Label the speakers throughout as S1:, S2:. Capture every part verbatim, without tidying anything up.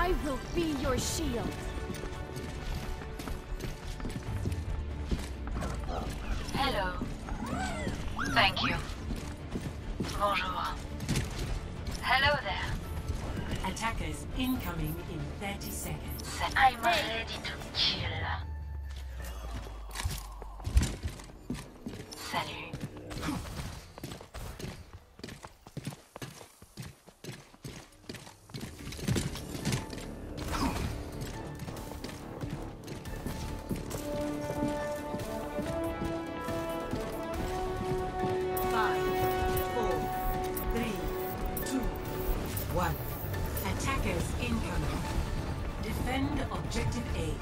S1: I will be your shield.
S2: Hello. Thank you. Bonjour. Hello there.
S3: Attackers incoming in thirty seconds.
S2: I'm ready to kill. Salut.
S3: Five, four, three, two, one. Attackers incoming. Defend objective A.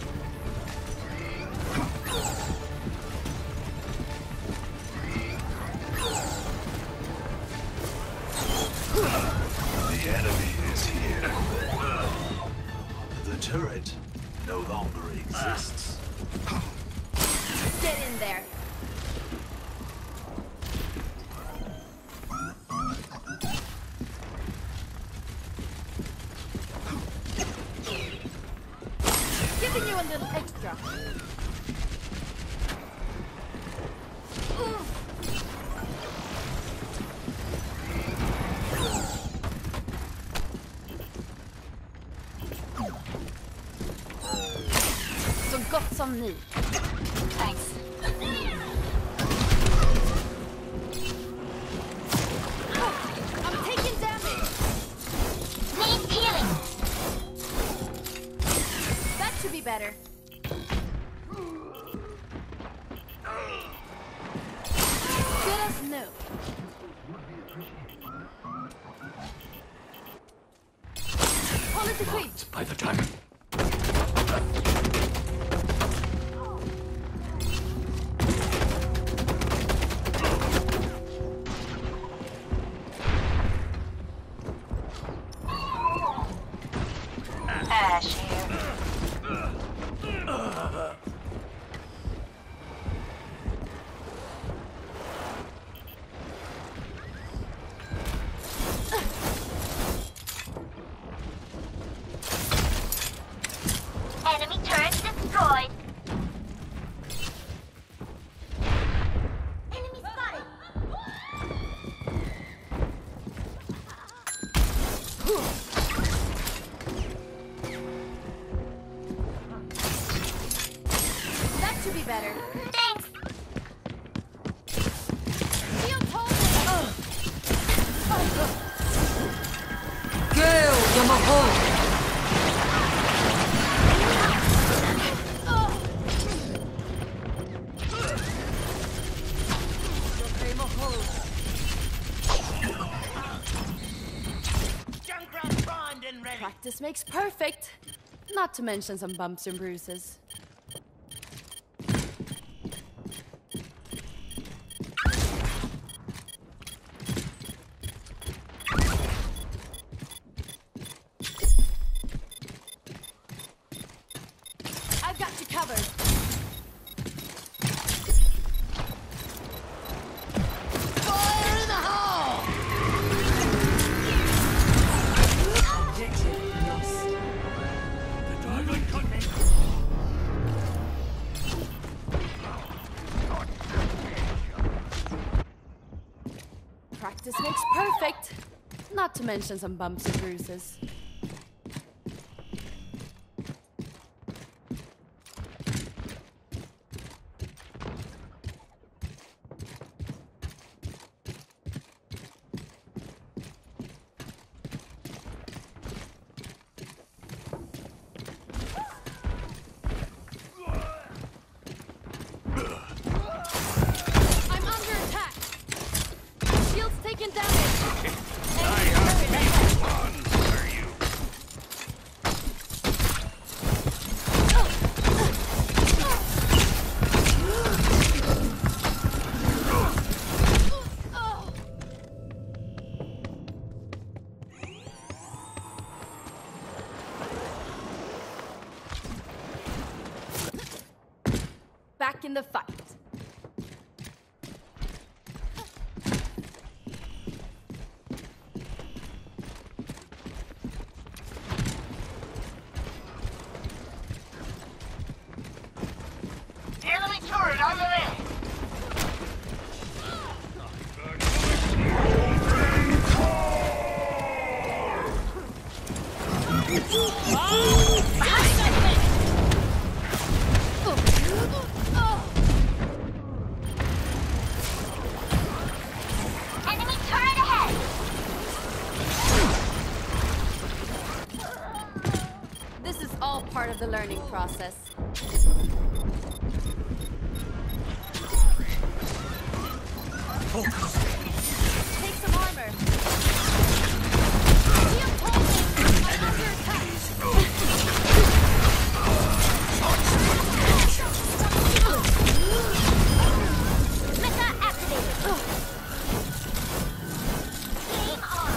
S4: The enemy is here. The turret no longer exists.
S1: Get in there. Giving you a little extra. Oof. Så gott som ny.
S2: Thanks.
S1: I'm taking damage.
S2: Need healing.
S1: That should be better. Good as new. Call it a creep.
S4: By the time.
S2: Ash here. Enemy turret destroyed. Enemy spotted.
S1: That should be better.
S2: Thanks.
S1: Shield hold.
S3: Gale Yamaho!
S1: Practice makes perfect. Not to mention some bumps and bruises. I've got you covered. Fire in the hole!
S3: Objective lost.
S4: The dragon country.
S1: Practice makes perfect. Not to mention some bumps and bruises. I'm under attack. Shield's taking damage. Back in the fight. the learning process. Take some armor. Shield holding. I'm under attack.
S2: Mecha activated. Game on.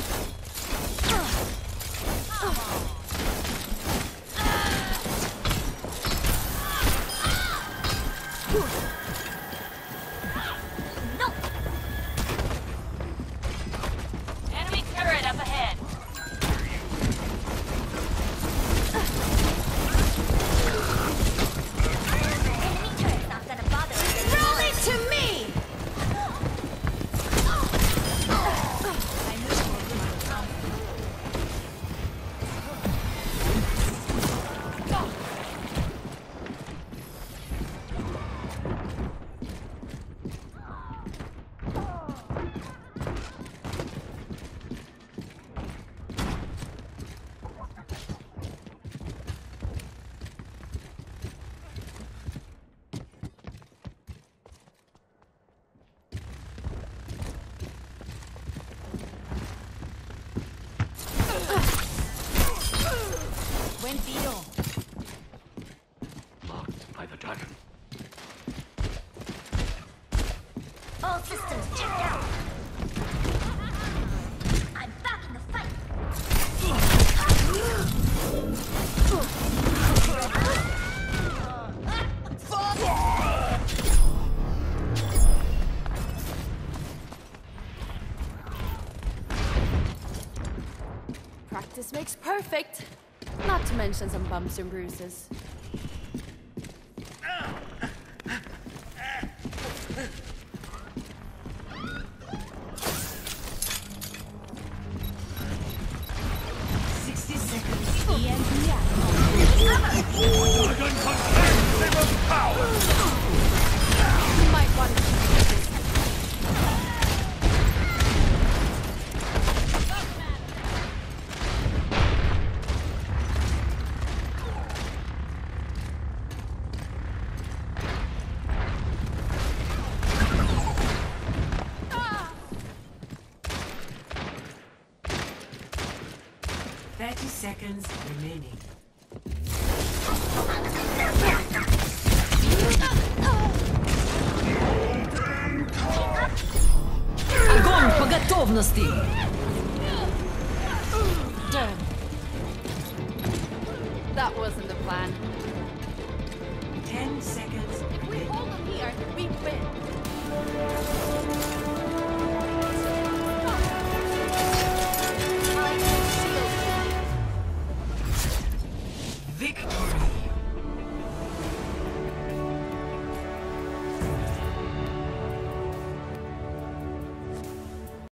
S2: Nope. Enemy turret up ahead. Enemy turret not gonna bother us anymore.
S1: Roll it to me! Buen tiro.
S4: Marked by the dragon.
S2: All systems checked out. I'm back in the fight.
S1: Practice makes perfect. Not to mention some bumps and bruises.
S3: sixty seconds.
S4: Dragon contains power!
S1: You might want to keep this.
S3: thirty seconds remaining.
S5: Огонь по готовности!
S1: That wasn't the plan.
S3: ten seconds
S1: If we
S3: remaining.
S1: hold them here, we win.